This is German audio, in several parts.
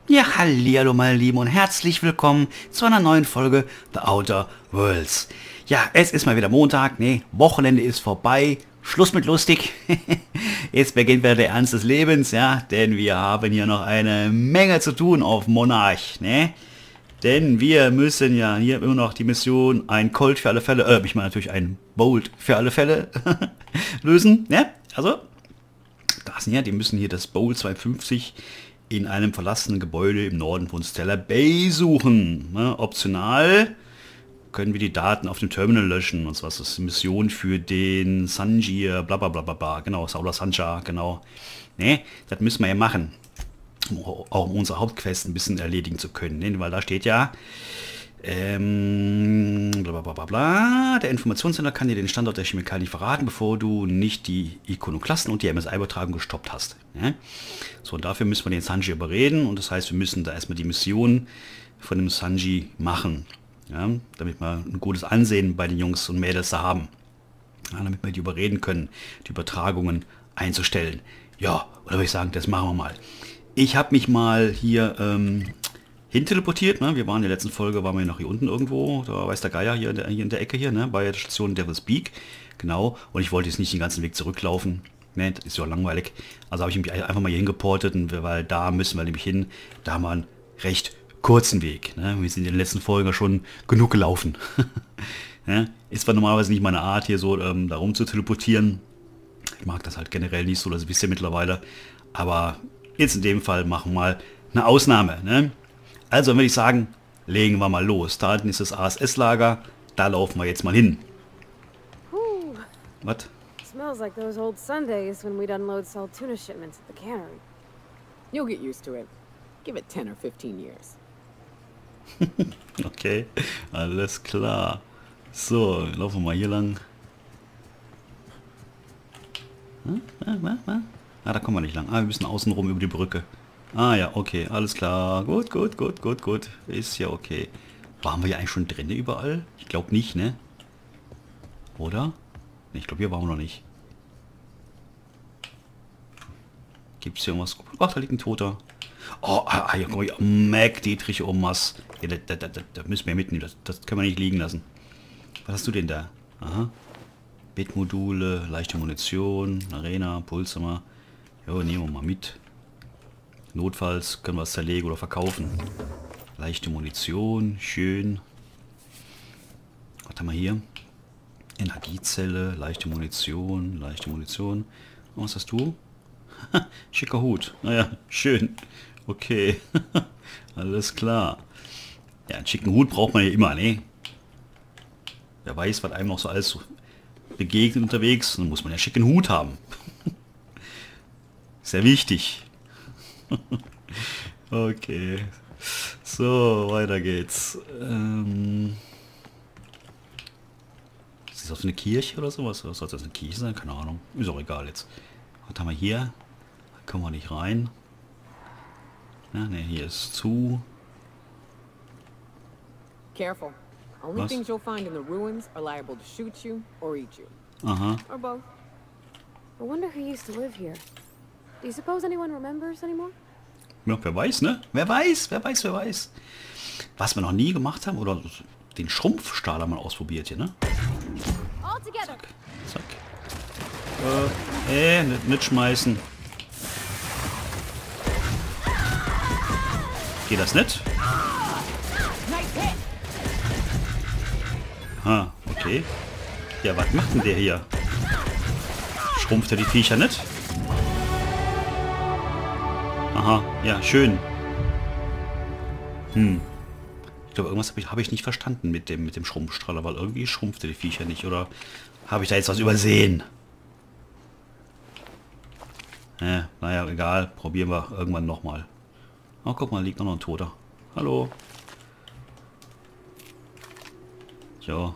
Ja, hallihallo meine Lieben und herzlich willkommen zu einer neuen Folge The Outer Worlds. Ja, es ist mal wieder Montag, Wochenende ist vorbei, Schluss mit lustig. Jetzt beginnt wieder der Ernst des Lebens, ja, denn wir haben hier noch eine Menge zu tun auf Monarch, ne? Denn wir müssen ja hier immer noch die Mission ein Colt für alle Fälle, ich meine natürlich ein Bolt für alle Fälle lösen, ne? Also, das sind ja, die müssen hier das Bolt 52 in einem verlassenen Gebäude im Norden von Stellar Bay suchen. Ne? Optional können wir die Daten auf dem Terminal löschen. Und zwar ist das eine Mission für den Sanjir, bla bla bla bla bla. Genau, Saula Sanjar, genau. Ne? Das müssen wir ja machen. Auch um unsere Hauptquest ein bisschen erledigen zu können. Ne? Weil da steht ja, bla bla bla bla. Der Informationssender kann dir den Standort der Chemikalien nicht verraten, bevor du nicht die Ikonoklasten und die MSI-Übertragung gestoppt hast. Ja? So, und dafür müssen wir den Sanji überreden und das heißt, wir müssen da erstmal die Mission von dem Sanji machen. Ja? Damit wir ein gutes Ansehen bei den Jungs und Mädels da haben. Ja, damit wir die überreden können, die Übertragungen einzustellen. Ja, oder würde ich sagen, das machen wir mal. Ich habe mich mal hier hin teleportiert, ne? Wir waren in der letzten Folge, waren wir noch hier unten irgendwo, da weiß der Geier hier in der Ecke hier, ne? Bei der Station Devil's Peak, genau, und ich wollte jetzt nicht den ganzen Weg zurücklaufen, ne? Das ist ja langweilig, also habe ich mich einfach mal hier hingeportet, weil da müssen wir nämlich hin, da haben wir einen recht kurzen Weg, ne? Wir sind in den letzten Folgen schon genug gelaufen, ne? Ist zwar normalerweise nicht meine Art, hier so da rum zu teleportieren, ich mag das halt generell nicht so, das wisst ihr mittlerweile, aber jetzt in dem Fall machen wir mal eine Ausnahme, ne? Also würde ich sagen, legen wir mal los. Da hinten ist das ASS-Lager, da laufen wir jetzt mal hin. Was? Smells like those old Sundays when we'd unload salt tuna shipments at the cannery. You'll get used to it. Give it 10 or 15 years. Okay, alles klar. So, laufen wir mal hier lang. Ah, da kommen wir nicht lang. Ah, wir müssen außen rum über die Brücke. Ah ja, okay, alles klar. Gut, gut, gut, gut, gut. Ist ja okay. Waren wir ja eigentlich schon drin überall? Ich glaube nicht, ne? Oder? Ich glaube, hier waren wir noch nicht. Gibt es hier irgendwas? Ach, da liegt ein Toter. Oh, hier komm ich. Mac Dietrich Omas. Ja, da müssen wir mitnehmen. Das können wir nicht liegen lassen. Was hast du denn da? Aha. Bitmodule, leichte Munition, Arena, Pulshammer. Jo, nehmen wir mal mit. Notfalls können wir es zerlegen oder verkaufen. Leichte Munition, schön. Was haben wir hier? Energiezelle, leichte Munition, leichte Munition. Und was hast du? Schicker Hut. Naja, schön. Okay. Alles klar. Ja, einen schicken Hut braucht man ja immer, ne? Wer weiß, was einem noch so alles begegnet unterwegs. Dann muss man ja einen schicken Hut haben. Sehr wichtig. Okay. So, weiter geht's. Ist das auf eine Kirche oder sowas? Soll das eine Kirche sein? Keine Ahnung. Ist auch egal jetzt. Was haben wir hier? Da kommen wir nicht rein. Ja, ne, hier ist zu. Careful. Only Was? things you'll find in the ruins are liable to shoot you or eat you. Aha. Or both. I wonder who used to live here. Do you suppose anyone remembers anymore? Ja, wer weiß, ne? Wer weiß, wer weiß, wer weiß. Was wir noch nie gemacht haben, oder den Schrumpfstahl haben wir ausprobiert hier, ne? All together. Zack. Nicht schmeißen. Geht das nicht? Ah, okay. Ja, was macht denn der hier? Schrumpft er die Viecher nicht? Aha, ja, schön. Ich glaube, irgendwas habe ich nicht verstanden mit dem Schrumpfstrahler, weil irgendwie schrumpfte die Viecher nicht. Oder habe ich da jetzt was übersehen? Naja, egal. Probieren wir irgendwann nochmal. Oh, guck mal, liegt noch ein Toter. Hallo. So.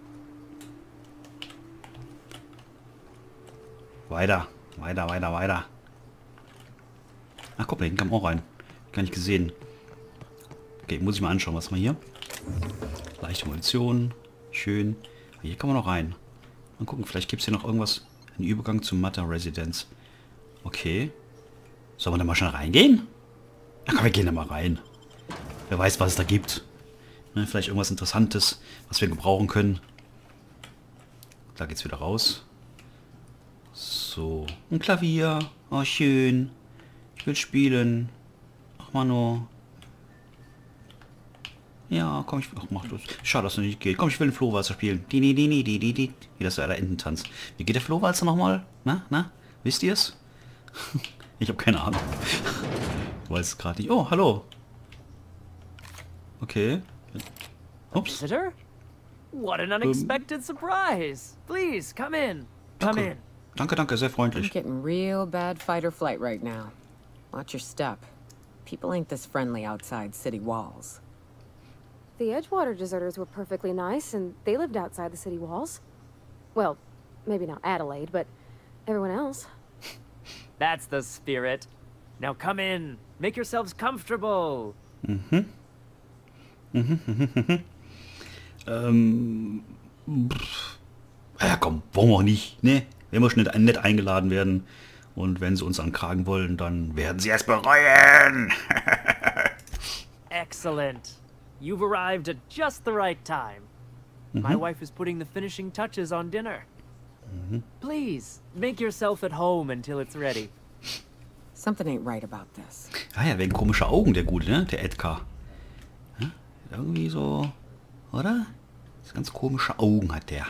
Weiter. Weiter, weiter, weiter. Ach, guck mal, hinten kam auch rein. Gar nicht gesehen. Okay, muss ich mal anschauen, was haben wir hier? Leichte Munition. Schön. Hier kann man noch rein. Mal gucken, vielleicht gibt es hier noch irgendwas. Ein Übergang zum Matter Residence. Okay. Sollen wir da mal schon reingehen? Na komm, wir gehen da mal rein. Wer weiß, was es da gibt. Ne, vielleicht irgendwas Interessantes, was wir gebrauchen können. Da geht's wieder raus. So, ein Klavier. Oh, schön. Ich will spielen. Ach, Mano. Ja, komm, ich... Ach, mach das. Schade, dass es nicht geht. Komm, ich will den Flohwalzer spielen. Wie das so aller Ententanz. Wie geht der Flohwalzer nochmal? Na? Wisst ihr es? Ich habe keine Ahnung. Ich weiß es gerade nicht. Oh, hallo. Okay. Ups. Visitor? What an unexpected surprise! Please, come in. Come in. Danke, sehr I'm freundlich. getting real bad fight or flight right now. Watch your step. People ain't this friendly outside city walls. The Edgewater deserters were perfectly nice, and they lived outside the city walls. Well, maybe not Adelaide, but everyone else. That's the spirit. Now come in. Make yourselves comfortable. Ja komm, wollen wir auch nicht, ne? Wenn wir schon nett eingeladen werden und wenn sie uns ankragen wollen, dann werden sie es bereuen. Excellent. You've arrived at just the right time. My wife is putting the finishing touches on dinner. Please, make yourself at home until it's ready. Something ain't right about this. Ah ja, wegen komischer Augen, der Gute, ne? Der Edgar. Ja? Irgendwie so, oder? So ganz komische Augen hat der.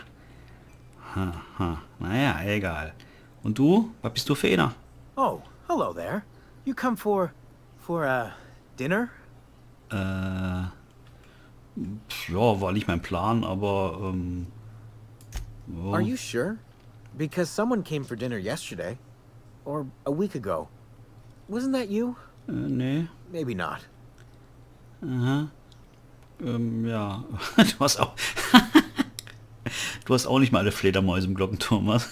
Naja, egal. Und du? Was bist du für einer? Oh, hello there. You come for dinner? Ja, war nicht mein Plan, aber, ja. Are you sure? Because someone came for dinner yesterday. Or a week ago. Wasn't that you? Nee. Maybe not. Aha. Ja. Du hast auch... Du hast auch nicht mal alle Fledermäuse im Glockenturm, was?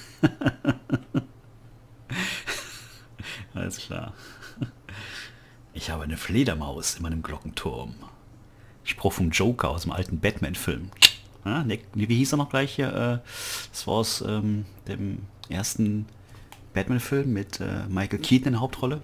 Alles klar. Ich habe eine Fledermaus in meinem Glockenturm. Spruch vom Joker aus dem alten Batman-Film. Ja, wie hieß er noch gleich hier? Das war aus dem ersten Batman-Film mit Michael Keaton in der Hauptrolle.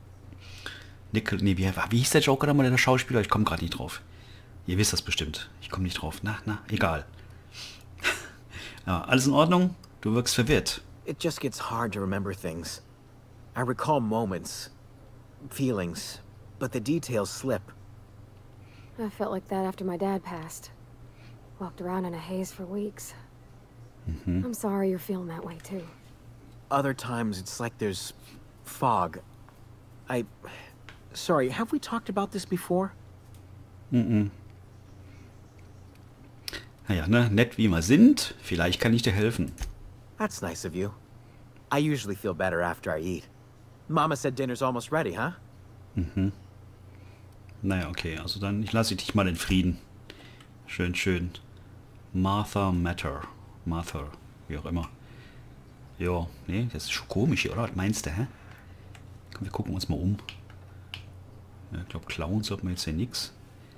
Wie hieß der Joker nochmal, der Schauspieler? Ich komme gerade nicht drauf. Ihr wisst das bestimmt. Ich komme nicht drauf. Egal. Ja, alles in Ordnung? Du wirkst verwirrt. It just gets hard to remember things. I recall moments, feelings, but the details slip. I felt like that after my dad passed. Walked around in a haze for weeks. I'm sorry you're feeling that way too. Other times it's like there's fog. Sorry, have we talked about this before? Naja, ne? Nett wie wir sind, vielleicht kann ich dir helfen. That's nice of you. I usually feel better after I eat. Mama said dinner's almost ready, huh? Naja, okay, also dann, ich lasse dich mal in Frieden. Schön, schön. Martha, wie auch immer. Ja, nee, das ist schon komisch hier, oder? Was meinst du, hä? Komm, wir gucken uns mal um. Ja, ich glaube, klauen sollten wir jetzt hier nix.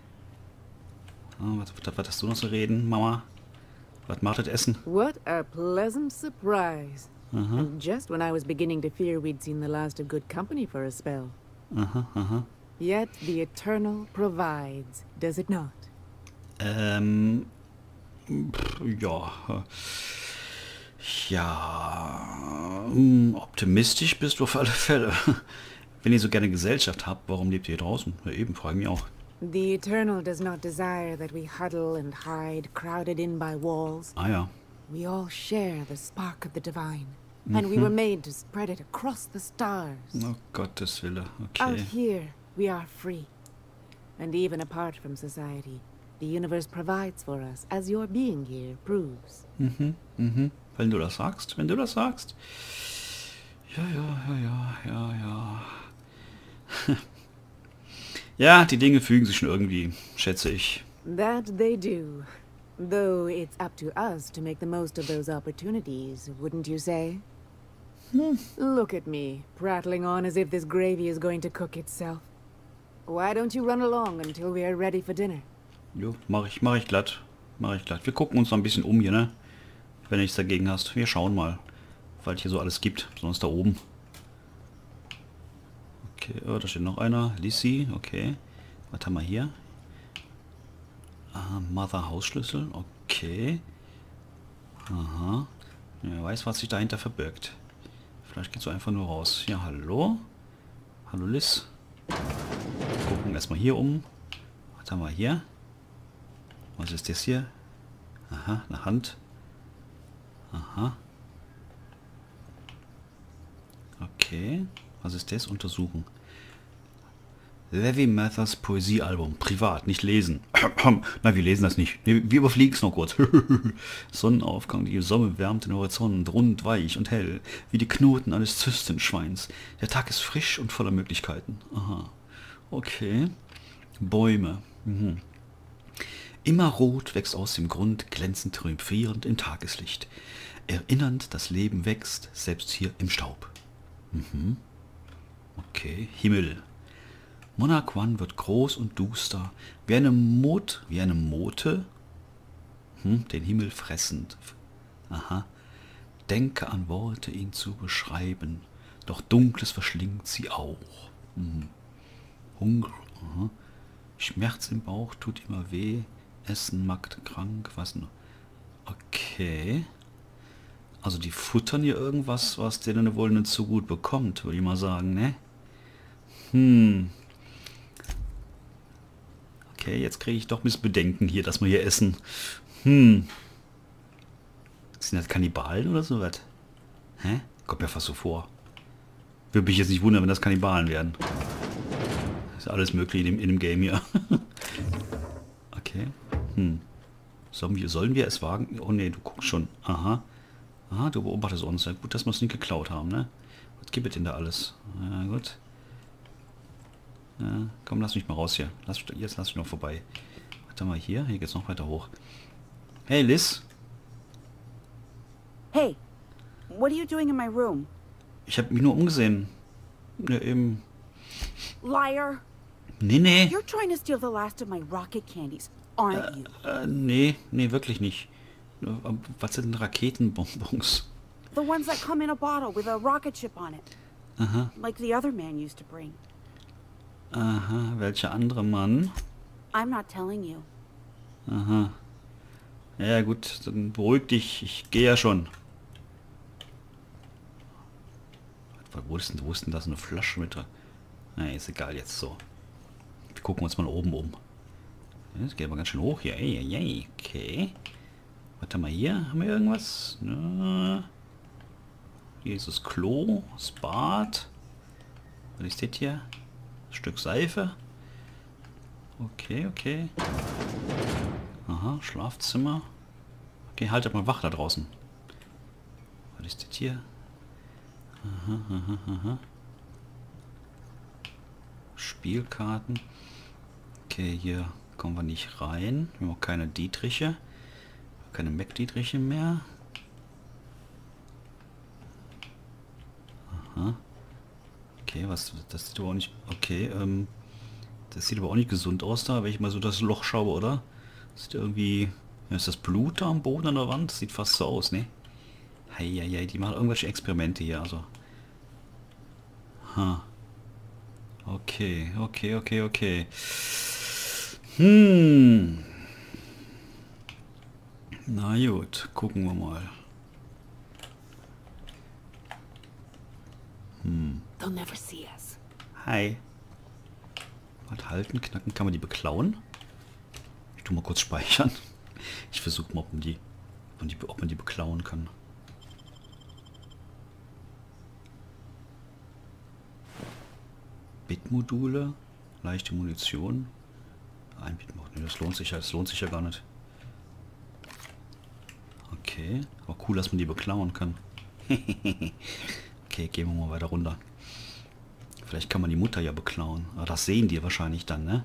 Was hast du noch zu reden, Mama? Was macht das Essen? What a pleasant surprise. And just when I was beginning to fear we'd seen the last of good company for a spell. Yet the Eternal provides, does it not? Ja. Ja. Optimistisch bist du auf alle Fälle. Wenn ihr so gerne Gesellschaft habt, warum lebt ihr hier draußen? Ja, eben, frage mich auch. The Eternal does not desire that we huddle and hide, crowded in by walls. Ah ja. We all share the spark of the divine. And we were made to spread it across the stars. Oh Gottes Wille, Out okay. here, we are free. And even apart from society, the universe provides for us, as your being here proves. Wenn du das sagst, Ja. Ja, die Dinge fügen sich schon irgendwie, schätze ich. That they do. Though it's up to us to make the most of those opportunities, wouldn't you say? Look at me, prattling on as if this gravy is going to cook itself. Why don't you run along until we are ready for dinner? Jo, mach ich glatt. Wir gucken uns noch ein bisschen um hier, ne? Wenn du nichts dagegen hast. Wir schauen mal, was hier so alles gibt. Besonders da oben. Okay, oh, da steht noch einer. Lissy, okay. Was haben wir hier? Mother Hausschlüssel, okay. Aha. Ja, weiß, was sich dahinter verbirgt. Vielleicht geht es einfach nur raus. Ja, hallo? Hallo Liz. Gucken erstmal hier um. Was haben wir hier? Was ist das hier? Aha, eine Hand. Aha. Okay. Was ist das? Untersuchen. Levi Mathers Poesiealbum. Privat, nicht lesen. Na, wir lesen das nicht. Wir überfliegen es noch kurz. Sonnenaufgang, die Sonne wärmt den Horizont, rund, weich und hell, wie die Knoten eines Zystenschweins. Der Tag ist frisch und voller Möglichkeiten. Aha. Okay. Bäume. Mhm. Immer rot wächst aus dem Grund, glänzend triumphierend im Tageslicht. Erinnernd, das Leben wächst, selbst hier im Staub. Mhm. Okay. Himmel. Monarch One wird groß und duster, wie eine Mote, den Himmel fressend. Aha. Denke an Worte, ihn zu beschreiben, doch Dunkles verschlingt sie auch. Mhm. Hunger, aha. Schmerz im Bauch tut immer weh, Essen macht krank, was noch? Okay. Also die futtern hier irgendwas, was denen wohl nicht so gut bekommt, würde ich mal sagen, ne? Okay, jetzt kriege ich doch ein bisschen Bedenken hier, dass wir hier essen. Sind das Kannibalen oder so was? Hä? Kommt mir fast so vor. Würde mich jetzt nicht wundern, wenn das Kannibalen werden. Ist alles möglich in dem Game hier. Okay. Sollen wir es wagen? Oh ne, du guckst schon. Aha. Aha, du beobachtest uns. Ja, gut, dass wir es nicht geklaut haben, ne? Was gibt es denn da alles? Ja, gut. Ja, komm, lass mich mal raus hier. Jetzt lass mich noch vorbei. Warte mal hier. Hier geht's noch weiter hoch. Hey, Liz. Hey, what are you doing in my room? Ich habe mich nur umgesehen. Ja, eben. Liar. Nee. You're trying to steal the last of my rocket candies, aren't you? Nee, wirklich nicht. Was sind denn Raketenbonbons? The ones that come in a bottle with a rocket ship on it. Aha. Like the other man used to bring. Aha, welcher andere Mann? I'm not telling you. Aha. Ja gut, dann beruhig dich, ich gehe ja schon. Wo ist denn das? Eine Flasche mit drin? Na, ist egal jetzt so. Wir gucken uns mal oben um. Das geht aber ganz schön hoch hier. Ey, okay. Warte mal hier. Haben wir irgendwas? Na, hier ist das Klo, das Bad. Was ist das hier? Ein Stück Seife. Okay. Aha, Schlafzimmer. Okay, haltet mal wach da draußen. Was ist das hier? Aha. Spielkarten. Okay, hier kommen wir nicht rein. Wir haben auch keine Dietriche. Keine Mac-Dietriche mehr. Aha. Okay, das sieht aber auch nicht... Okay, das sieht aber auch nicht gesund aus da, wenn ich mal so das Loch schaue, oder? Das sieht irgendwie... Ja, ist das Blut da am Boden an der Wand? Das sieht fast so aus, ne? Heieiei, die machen irgendwelche Experimente hier, also... Okay. Na gut, gucken wir mal. They'll never see us. Hi. Was halten, knacken, kann man die beklauen? Ich tu mal kurz speichern. Ich versuche mal, ob man die beklauen kann. Bitmodule, leichte Munition. Ein Bitmodul, nee, das lohnt sich ja gar nicht. Okay, aber cool, dass man die beklauen kann. Okay, gehen wir mal weiter runter. Vielleicht kann man die Mutter ja beklauen. Aber das sehen die wahrscheinlich dann, ne?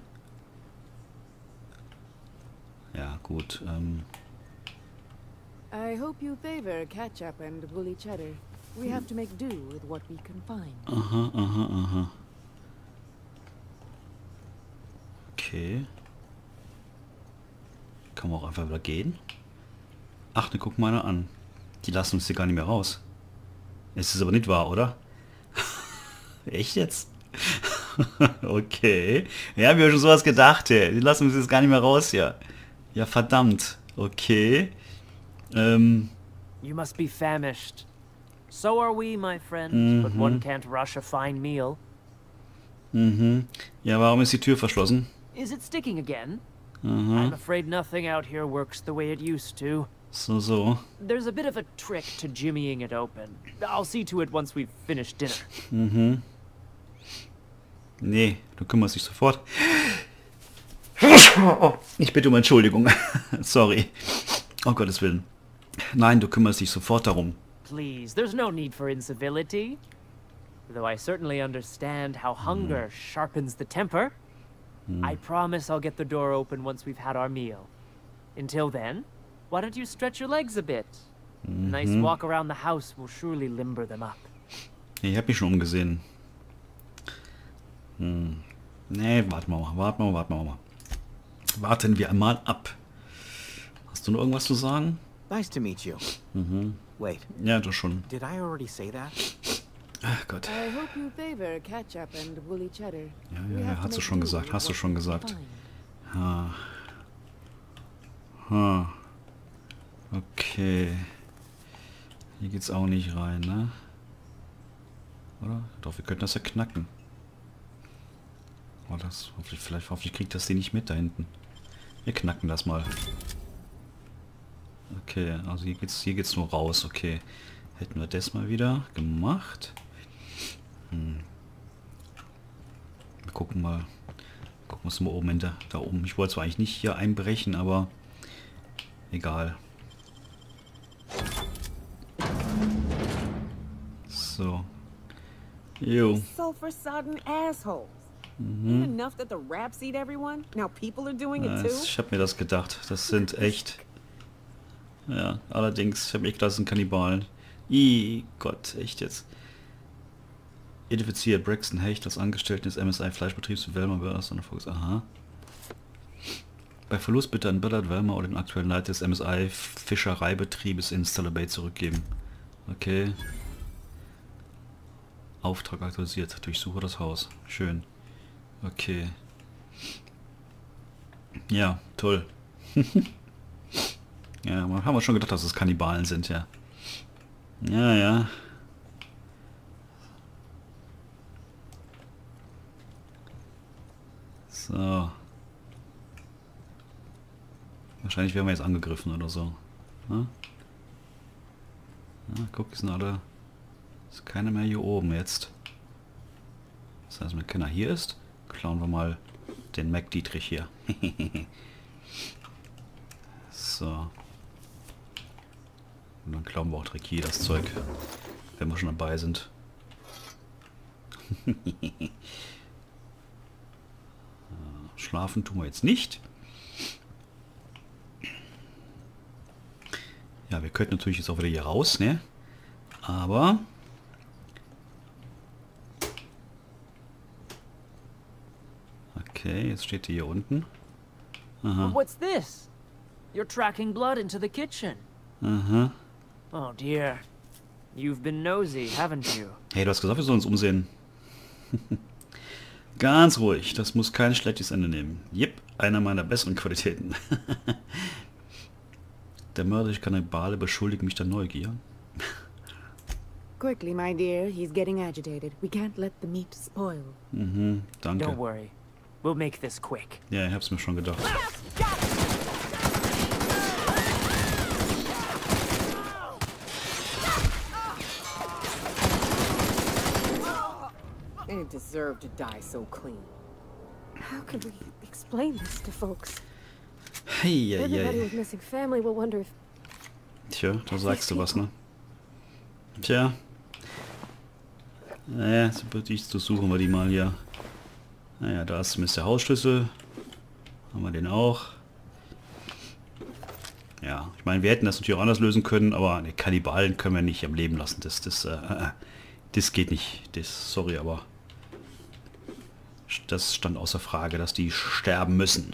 Ja, gut. I hope you favor catch-up and bully cheddar. We have to make do with what we can find. Aha. Okay. Kann man auch einfach wieder gehen? Ach, ne, guck mal einer an. Die lassen uns hier gar nicht mehr raus. Es ist aber nicht wahr, oder? Echt jetzt? Okay. Ja, hab ich mir schon sowas gedacht, ey. Die lassen uns jetzt gar nicht mehr raus hier. Ja, verdammt. Okay. You must be famished. So are we, my friend, but one can't rush a fine meal. Ja, warum ist die Tür verschlossen? Is it sticking again? I'm afraid nothing out here works the way it used to. So. There's a bit of a trick to jimmying it open. I'll see to it once we've finished dinner. Nee, du kümmerst dich sofort. Ich bitte um Entschuldigung. Sorry. Oh Gottes Willen. Nein, du kümmerst dich sofort darum. Please, there's no need for incivility. Though I certainly understand how hunger sharpens the temper. I promise I'll get the door open once we've had our meal. Until then, why don't you stretch your legs a bit? A nice walk around the house will surely limber them up. Ich hab mich schon umgesehen. Nee, warten wir mal. Warten wir einmal ab. Hast du noch irgendwas zu sagen? Nice to meet you. Wait, Ja, du schon. did I already say that? Ach Gott. I hope you favor ketchup and woolly cheddar. Ja, hast du schon gesagt. Hast du schon gesagt. Okay. Hier geht's auch nicht rein, ne? Oder? Doch, wir könnten das ja knacken. Oh, das, hoffentlich kriegt das die nicht mit da hinten. Wir knacken das mal. Okay, also hier geht's nur raus, okay. Hätten wir das mal wieder gemacht. Wir gucken mal. Gucken wir uns mal oben hinter. Da oben. Ich wollte zwar eigentlich nicht hier einbrechen, aber egal. So. Jo. Sulfur-sodden assholes. Enough that the raps eat everyone? Now people are doing it too? Ich habe mir das gedacht. Das sind echt... Ja, allerdings, ich habe echt gedacht, das sind Kannibalen. Gott, echt jetzt. Identifiziert Braxton Hecht als Angestellten des MSI Fleischbetriebs Velma Börs und Fox. Aha. Bei Verlust bitte an Ballard Velma oder den aktuellen Leiter des MSI Fischereibetriebes in Stellar Bay zurückgeben. Okay. Auftrag aktualisiert. Durchsuche das Haus. Schön. Okay. Ja, toll. Ja, haben wir schon gedacht, dass es Kannibalen sind, ja. Ja, ja. So. Wahrscheinlich werden wir jetzt angegriffen oder so. Ja, guck, die sind alle... Ist keiner mehr hier oben jetzt. Das heißt, wenn keiner hier ist, klauen wir mal den Mac Dietrich hier. So. Und dann klauen wir auch direkt hier das Zeug, wenn wir schon dabei sind. Schlafen tun wir jetzt nicht. Ja, wir könnten natürlich jetzt auch wieder hier raus, ne? Aber... Okay, jetzt steht die hier unten. Aha. What's this? You're tracking blood into the kitchen. Aha. Oh dear. You've been nosy, haven't you? Hey, du hast gesagt, wir sollen uns umsehen. Ganz ruhig, das muss kein schlechtes Ende nehmen. Jep, einer meiner besseren Qualitäten. Der mörderische Kannibale beschuldigt mich der Neugier. Quickly, my dear. He's getting agitated. We can't let the meat spoil. Danke. Don't worry. We'll make this quick. Ja, ich hab's mir schon gedacht. They deserve to die so clean. How can we explain this to folks? Hey, Everybody with missing family will wonder if... Tja, da sagst du was, ne? Tja. Naja, so würde ich zu suchen wir die mal hier. Naja, da ist zumindest der Hausschlüssel. Haben wir den auch. Ja, ich meine, wir hätten das natürlich auch anders lösen können, aber die Kannibalen können wir nicht am Leben lassen. Das geht nicht. Sorry, aber das stand außer Frage, dass die sterben müssen.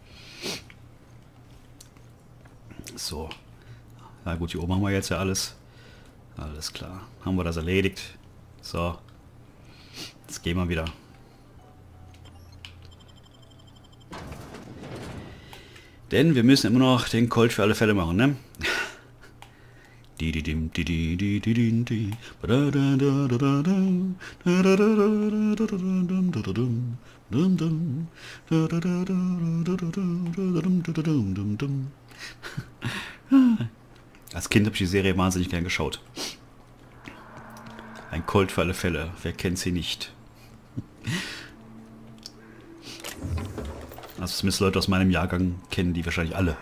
So. Na gut, hier oben haben wir jetzt ja alles. Alles klar. Haben wir das erledigt. So. Jetzt gehen wir wieder. Denn wir müssen immer noch den Colt für alle Fälle machen, ne? Als Kind habe ich die Serie wahnsinnig gern geschaut. Ein Colt für alle Fälle. Wer kennt sie nicht? Also zumindest Leute aus meinem Jahrgang kennen die wahrscheinlich alle.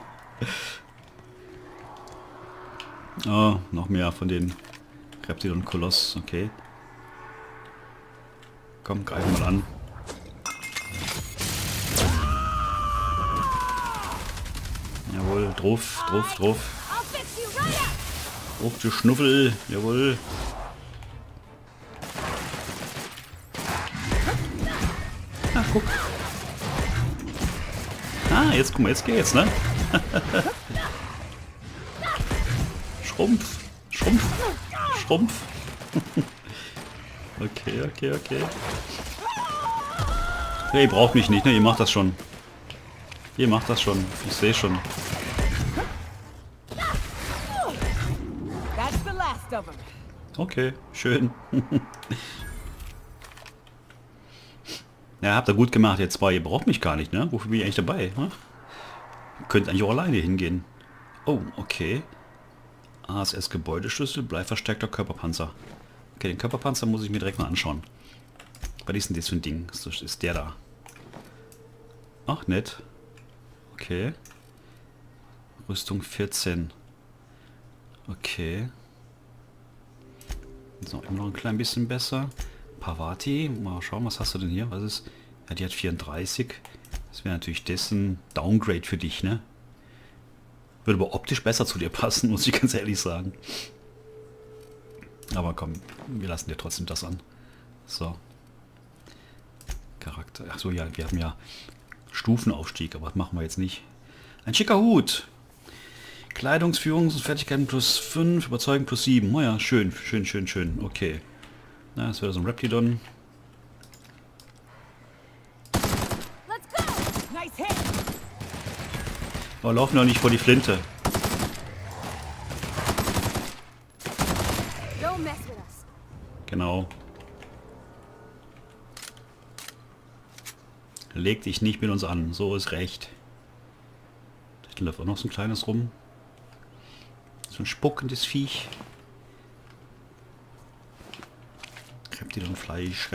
Oh, noch mehr von den Reptilon Koloss. Okay. Komm, greifen mal an. Jawohl, drauf. Drauf, du Schnuffel. Jawohl. Ach, guck. Ah, jetzt guck mal, jetzt geht's, ne? Schrumpf. Okay. Hey, ihr braucht mich nicht, ne? Ihr macht das schon. Ich sehe schon. Okay, schön. Ja, habt ihr gut gemacht, ihr zwei. Ihr braucht mich gar nicht, ne? Wofür bin ich eigentlich dabei? Ne? Könnt eigentlich auch alleine hingehen. Oh, okay. ASS Gebäudeschlüssel, bleiverstärkter Körperpanzer. Okay, den Körperpanzer muss ich mir direkt mal anschauen. Was ist denn das für ein Ding? Das ist der da. Ach, nett. Okay. Rüstung 14. Okay. Ist noch immer noch ein klein bisschen besser. Parvati, mal schauen, was hast du denn hier? Was ist? Ja, die hat 34. Das wäre natürlich dessen Downgrade für dich, ne? Würde aber optisch besser zu dir passen, muss ich ganz ehrlich sagen. Aber komm, wir lassen dir trotzdem das an. So. Charakter. Achso, ja, wir haben ja Stufenaufstieg, aber das machen wir jetzt nicht. Ein schicker Hut. Kleidungsführungsfertigkeiten plus 5, Überzeugen plus 7. Oh ja, schön. Okay. Na, das wäre so ein Reptidon. Aber laufen doch nicht vor die Flinte. Genau. Leg dich nicht mit uns an, so ist recht. Da läuft auch noch so ein kleines rum. So ein spuckendes Viech. Reptidonfleisch.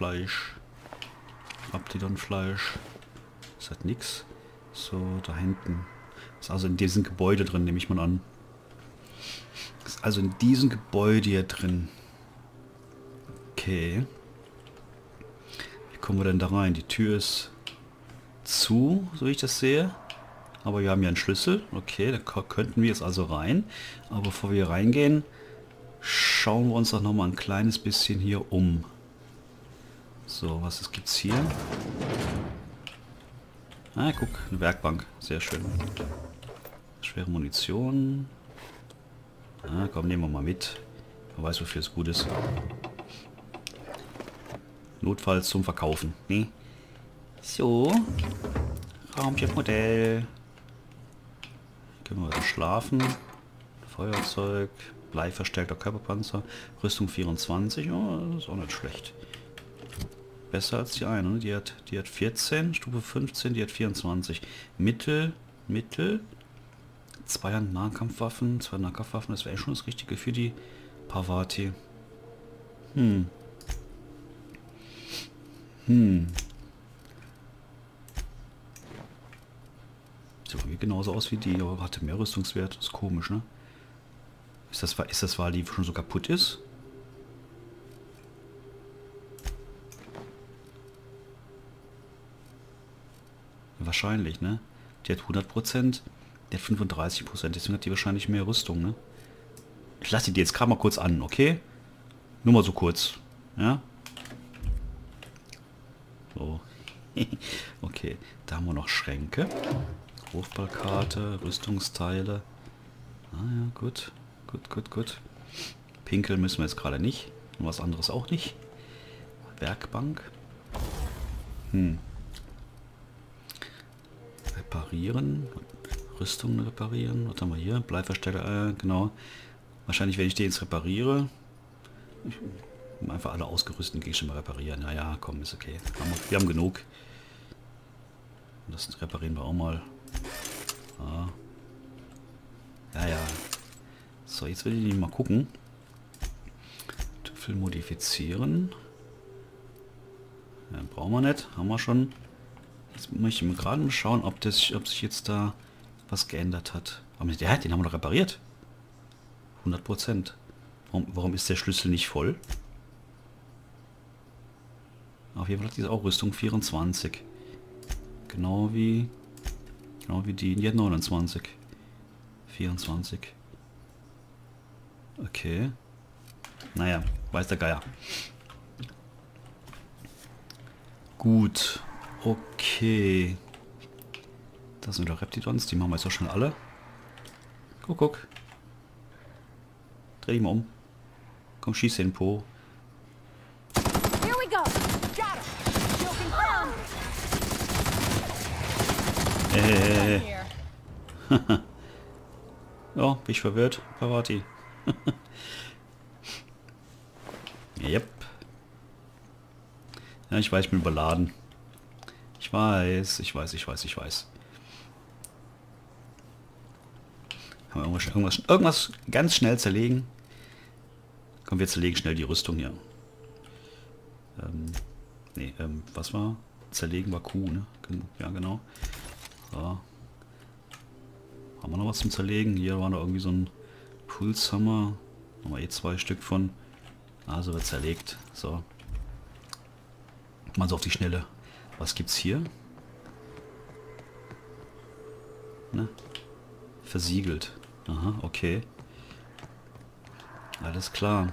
Das hat nix. So, da hinten. Ist also in diesem Gebäude drin, nehme ich mal an. Ist also in diesem Gebäude hier drin. Okay. Wie kommen wir denn da rein? Die Tür ist zu, so wie ich das sehe. Aber wir haben ja einen Schlüssel. Okay, da könnten wir jetzt also rein. Aber bevor wir reingehen, schauen wir uns doch noch mal ein kleines bisschen hier um. So, was gibt's hier? Ah, guck, eine Werkbank. Sehr schön. Schwere Munition. Ah, komm, nehmen wir mal mit. Man weiß, wofür es gut ist. Notfalls zum Verkaufen. Nee. So. Raumschiffmodell. Können wir weiter schlafen. Feuerzeug. Bleiverstärkter Körperpanzer. Rüstung 24. Oh, das ist auch nicht schlecht. Besser als die eine. Ne? Die hat 14. Stufe 15. Die hat 24. Mittel. 2 Nahkampfwaffen. 2 Nahkampfwaffen. Das wäre schon das Richtige für die Parvati. Sieht irgendwie genauso aus wie die, aber hatte mehr Rüstungswert. Das ist komisch, ne? Ist das, weil die schon so kaputt ist? Wahrscheinlich, ne? Die hat 100%, die hat 35%, deswegen hat die wahrscheinlich mehr Rüstung, ne? Ich lasse die jetzt gerade mal kurz an, okay? Nur mal so kurz, ja? So. Okay, da haben wir noch Schränke. Wurfballkarte, Rüstungsteile. Ah ja, gut. Pinkeln müssen wir jetzt gerade nicht. Und was anderes auch nicht. Werkbank. Reparieren. Rüstung reparieren. Was haben wir hier? Bleiverstärker, genau. Wahrscheinlich, wenn ich den jetzt repariere. Einfach alle ausgerüstet, gehe ich schon mal reparieren. Ja, komm, ist okay. Wir haben genug. Das reparieren wir auch mal. Ja. So, jetzt will ich mal gucken. Tüffel modifizieren. Ja, brauchen wir nicht. Haben wir schon. Jetzt möchte ich mir gerade mal schauen, ob sich jetzt da was geändert hat. Aber den haben wir doch repariert. 100%. Warum ist der Schlüssel nicht voll? Auf jeden Fall hat diese auch Rüstung 24. Genau wie die. Die hat 29. 24. Okay. Naja, weiß der Geier. Gut. Okay. Das sind wieder Reptidons, die machen wir jetzt auch schon alle. Guck. Dreh dich mal um. Komm, schieß den Po. Here we go. Got him. Ja, bin ich verwirrt. Pavati. Yep. Ja, ich weiß, ich bin überladen. Ich weiß. Haben wir irgendwas ganz schnell zerlegen? Komm, wir zerlegen schnell die Rüstung hier. Was war? Zerlegen war Q, ne? Ja, genau. So. Haben wir noch was zum Zerlegen? Hier war noch irgendwie so ein Pulshammer. Haben wir 2 Stück von. Also wird zerlegt. So. Mal so auf die Schnelle. Was gibt's hier? Ne? Versiegelt. Aha, okay. Alles klar.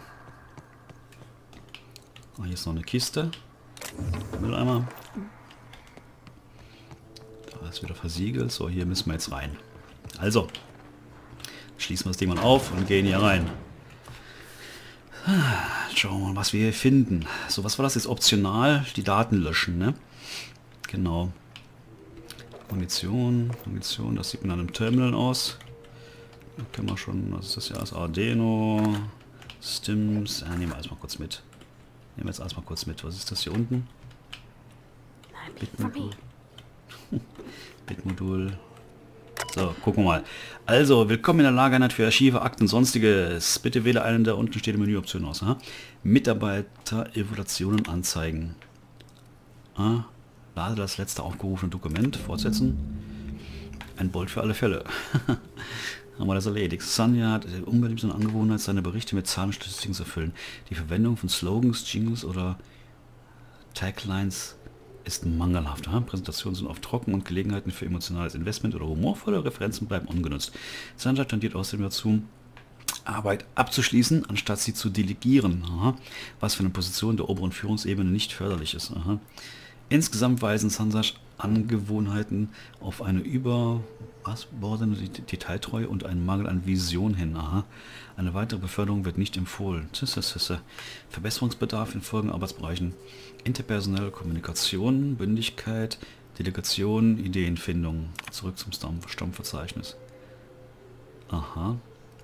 Hier ist noch eine Kiste. Mülleimer. Da ist wieder versiegelt. So, hier müssen wir jetzt rein. Also, schließen wir das Ding mal auf und gehen hier rein. Schauen wir mal, was wir hier finden. So, was war das jetzt? Optional? Die Daten löschen, ne? Genau. Munition, das sieht man an einem Terminal aus. Da können wir schon, was ist das ja? Das Arduino, Stims. Nehmen wir erstmal kurz mit. Was ist das hier unten? Bitmodul. Bitmodul. So, gucken wir mal. Also, willkommen in der Lagereinheit für Archive, Akten und Sonstiges. Bitte wähle eine der unten stehenden Menüoptionen aus. Mitarbeiter, Evaluationen anzeigen. Lade das letzte aufgerufene Dokument. Fortsetzen. Ein Bolt für alle Fälle. Haben wir das erledigt. Sanja hat die unbeliebte Angewohnheit, seine Berichte mit Zahlen und Statistiken zu füllen. Die Verwendung von Slogans, Jingles oder Taglines ist mangelhaft. Präsentationen sind oft trocken und Gelegenheiten für emotionales Investment oder humorvolle Referenzen bleiben ungenutzt. Sanja tendiert außerdem dazu, Arbeit abzuschließen, anstatt sie zu delegieren. Was für eine Position der oberen Führungsebene nicht förderlich ist. Insgesamt weisen Sanjas Angewohnheiten auf eine überbordende Detailtreue und einen Mangel an Vision hin. Eine weitere Beförderung wird nicht empfohlen. Verbesserungsbedarf in folgenden Arbeitsbereichen: interpersonelle Kommunikation, Bündigkeit, Delegation, Ideenfindung. Zurück zum Stammverzeichnis. Aha.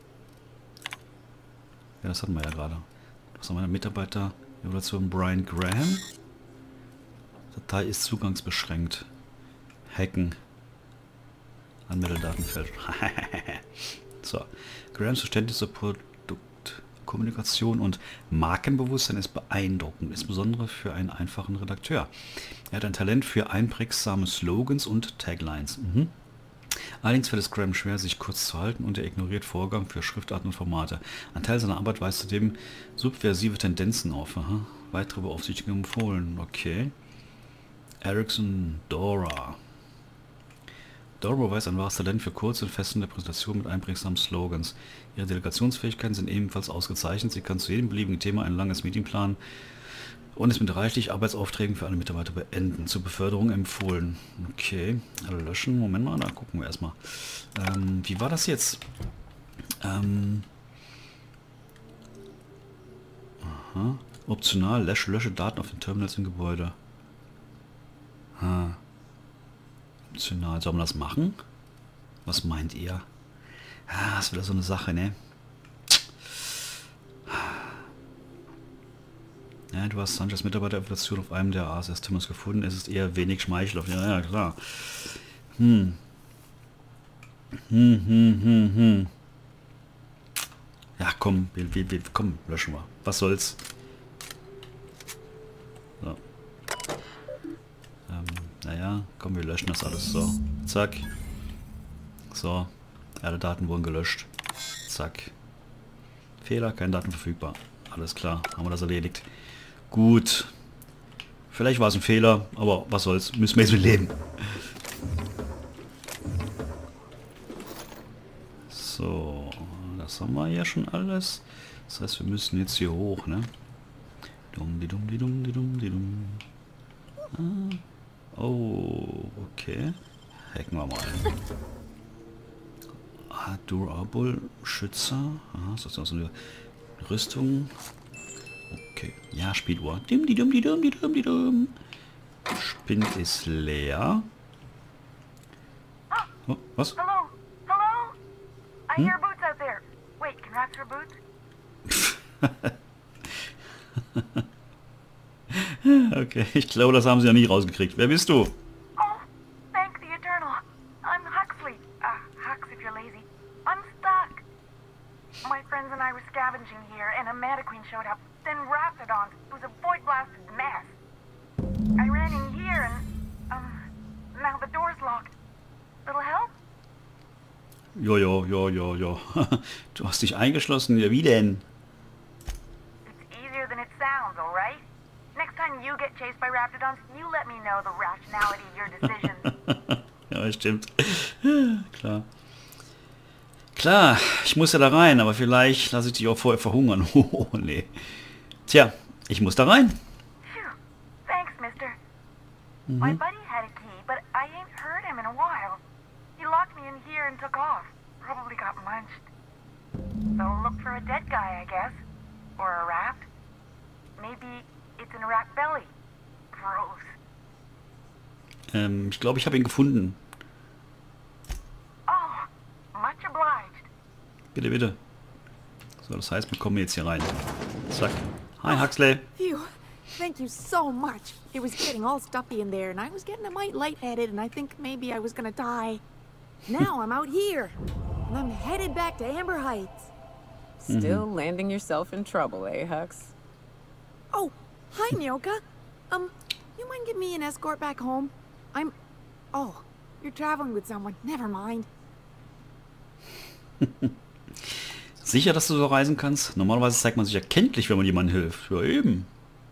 Ja, das hatten wir ja gerade. Was haben wir? Mitarbeiter, Evaluation Brian Graham. Datei ist zugangsbeschränkt. Hacken. Anmeldedatenfeld. So. Grahams Verständnis zur Produktkommunikation und Markenbewusstsein ist beeindruckend, insbesondere für einen einfachen Redakteur. Er hat ein Talent für einprägsame Slogans und Taglines. Allerdings fällt es Graham schwer, sich kurz zu halten, und er ignoriert Vorgaben für Schriftarten und Formate. Ein Teil seiner Arbeit weist zudem subversive Tendenzen auf. Weitere Beaufsichtigungen empfohlen. Okay. Erickson Dora. Dora beweist ein wahres Talent für kurze und fesselnde Präsentationen mit einprägsamen Slogans. Ihre Delegationsfähigkeiten sind ebenfalls ausgezeichnet. Sie kann zu jedem beliebigen Thema ein langes Meeting planen und ist mit reichlich Arbeitsaufträgen für alle Mitarbeiter beenden. Zur Beförderung empfohlen. Okay, löschen. Moment mal, da gucken wir erstmal. Wie war das jetzt? Optional, lösche Daten auf den Terminals im Gebäude. Optional. Sollen wir das machen? Was meint ihr? Ah, das ist wieder so eine Sache, ne? Ja, du hast Sanchez Mitarbeiterinflation auf einem der ASS-Timmers gefunden. Es ist eher wenig schmeichelhaft. Ja, ja, klar. Ja, komm, komm, löschen wir. Was soll's? So. Naja, komm, wir löschen das alles. So, zack. So, alle Daten wurden gelöscht. Zack. Fehler, keine Daten verfügbar. Alles klar, haben wir das erledigt. Gut. Vielleicht war es ein Fehler, aber was soll's. Müssen wir jetzt mit leben. So, das haben wir ja schon alles. Das heißt, wir müssen jetzt hier hoch, ne? Dumm. Oh, okay. Hacken wir mal. Durable Schützer. Aha, ist das so eine Rüstung? Okay. Ja, Spieluhr. Dumm. Spind ist leer. Oh, was? Hello? I hear boots out there. Wait, can rats wear boots? Okay, ich glaube, das haben sie ja nie rausgekriegt. Wer bist du? Oh, thank the Eternal. I'm Huxley. Hux if you're lazy. I'm stuck. My friends and I were scavenging here, and a Mantiqueen showed up. Then Raptidon. It was a void-blasted mess. I ran in here and, now the door's locked. Little help? Jo. Du hast dich eingeschlossen. Ja, wie denn? It's easier than it sounds, alright? Next time you get chased by Raptidons, you let me know the rationality of your decisions. Ja, stimmt. Klar. Klar, ich muss ja da rein, aber vielleicht lasse ich dich auch vorher verhungern. Oh, nee. Tja, ich muss da rein. Phew. Thanks, mister. My buddy had a key, but I ain't heard him in a while. He locked me in here and took off. Probably got munched. So look for a dead guy, I guess. Or a rat. Maybe it's in a rat belly. Gross. Ich glaube, ich habe ihn gefunden. Oh, much obliged. Bitte. So, das heißt, wir kommen jetzt hier rein. Zack. Hi, Huxley. Phew. Thank you so much. It was getting all stuffy in there, and I was getting a mite lightheaded, and I think maybe I was gonna die. Now I'm out here, and I'm headed back to Amber Heights. Still landing yourself in trouble, eh, Hux? Oh, hi, Nyoka. You mind giving me an escort back home? Oh, you're traveling with someone. Never mind. Sicher, dass du so reisen kannst? Normalerweise zeigt man sich ja kenntlich, wenn man jemandem hilft. Ja, eben.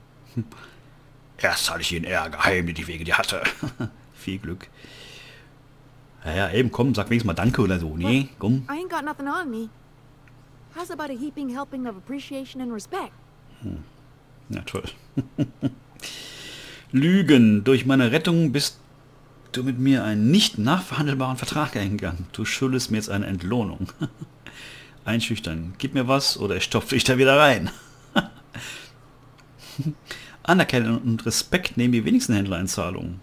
Erst hatte ich ihn eher geheim, die Wege, die hatte. Viel Glück. Ja, eben, komm, sag wenigstens mal Danke oder so. Nee, komm. I ain't got nothing on me. How's about a heaping helping of appreciation and respect? Ja, toll. Lügen. Durch meine Rettung bist du mit mir einen nicht nachverhandelbaren Vertrag eingegangen. Du schuldest mir jetzt eine Entlohnung. Einschüchtern. Gib mir was oder ich stopfe dich da wieder rein. Anerkennung und Respekt nehmen die wenigsten Händler in Zahlung.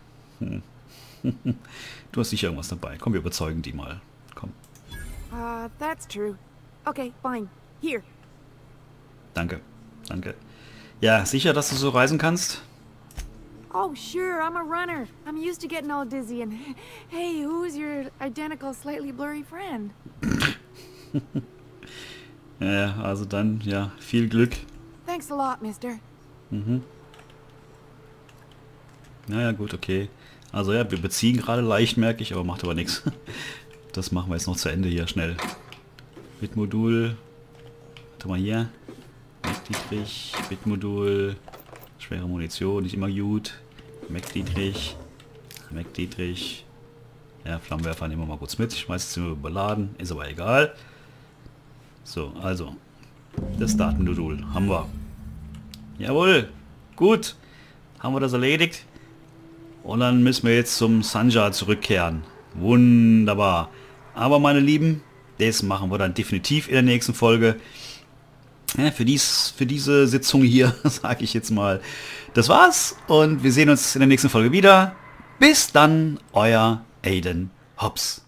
Du hast sicher irgendwas dabei. Komm, wir überzeugen die mal. Komm. That's true. Okay, fine. Here. Danke. Ja, sicher, dass du so reisen kannst? Oh, sure, I'm a runner. I'm used to getting all dizzy and... Hey, who's your identical, slightly blurry friend? Ja, also dann, ja, viel Glück. Thanks a lot, mister. Naja, gut, okay. Also ja, wir beziehen gerade leicht, merke ich, aber macht aber nichts. Das machen wir jetzt noch zu Ende hier, schnell. Bitmodul. Warte mal hier. MacDietrich, Bitmodul. Schwere Munition, nicht immer gut. MacDietrich. Ja, Flammenwerfer nehmen wir mal kurz mit. Ich schmeiße es immer überladen, ist aber egal. So, also. Das Datenmodul haben wir. Jawohl. Gut. Haben wir das erledigt. Und dann müssen wir jetzt zum Sanja zurückkehren. Wunderbar. Aber meine Lieben, das machen wir dann definitiv in der nächsten Folge. Ja, für diese Sitzung hier, sage ich jetzt mal, das war's. Und wir sehen uns in der nächsten Folge wieder. Bis dann, euer Aiden Hobbs.